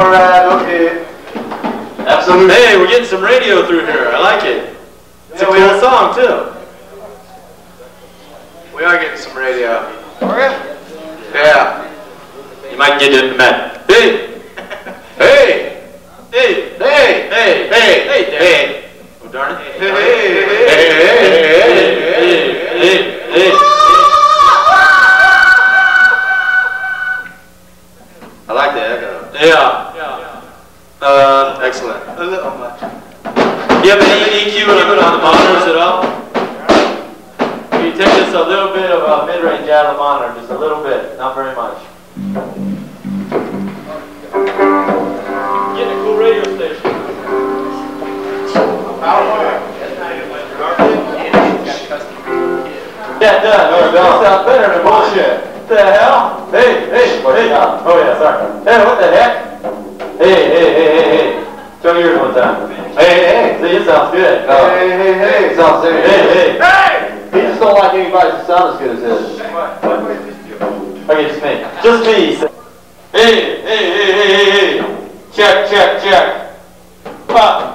Alright, okay. Absolutely. Hey, we're getting some radio through here. I like it. It's a cool song, too. We are getting some radio. Okay. Yeah. You might get it in a minute. Hey! Hey! Hey! Hey! Hey! Hey! Hey! Hey! Oh, darn it. Hey! Hey! Hey! Hey! Hey! I like the echo. Yeah. Excellent. A little much. Do you have any EQ on the monitors at all? Can you take just a little bit of mid-range out of the monitor, just a little bit, not very much. Getting a cool radio station. Yeah, it does. That sounds better than bullshit. What the hell? Hey, hey, oh yeah, sorry. Hey, what the heck? Hey. Show me yours one time. Hey. See, it sounds good. Hey. Sounds serious. Hey. He just don't like anybody that sounds as good as his. Okay, just me. Hey. Check. Pop.